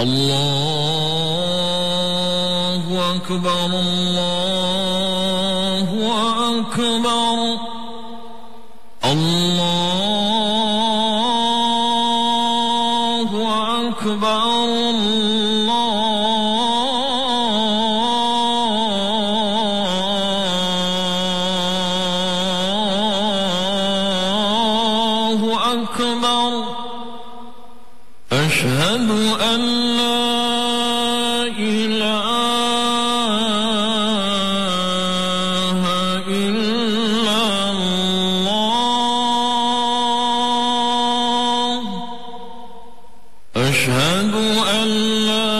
الله أكبر الله أكبر الله أكبر الله أكبر أشهد أن لا إله إلا الله أشهد أن لا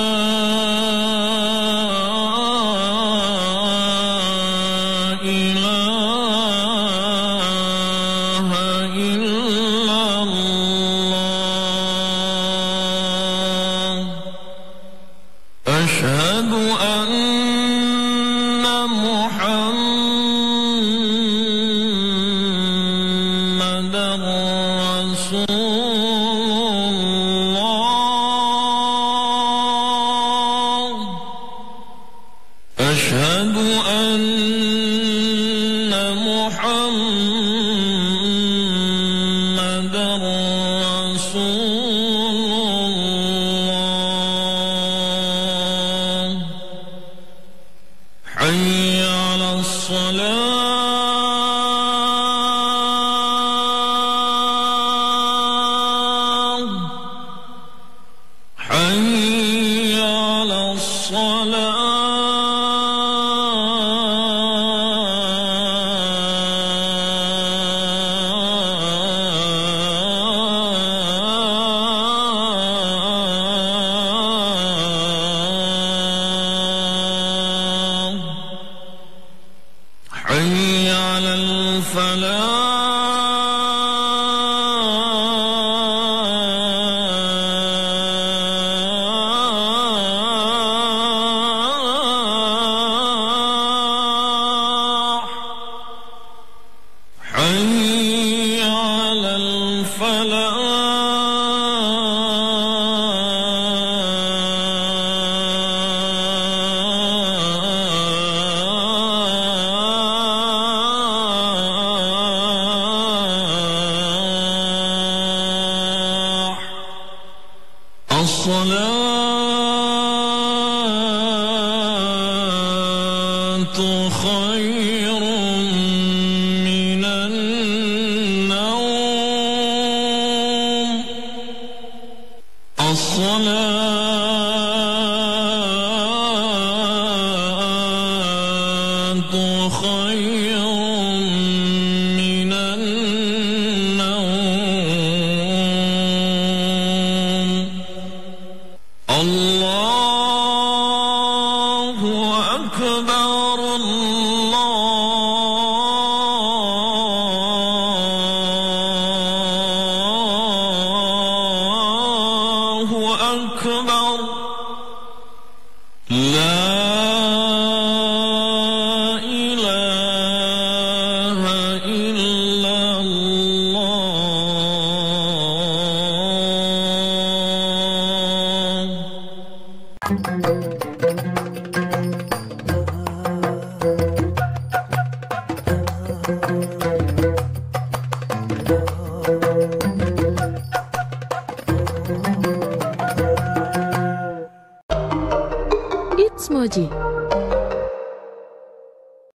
إله إلا الله أشهد أن محمدا رسول الله أشهد أن محمدا رسول الله حي على الصلاة حي على الصلاة حي على الفلاح حي على الفلاح الصلاة خير من النوم الصلاة خير من النوم الله أكبر الله أكبر لا إله إلا It's Moji.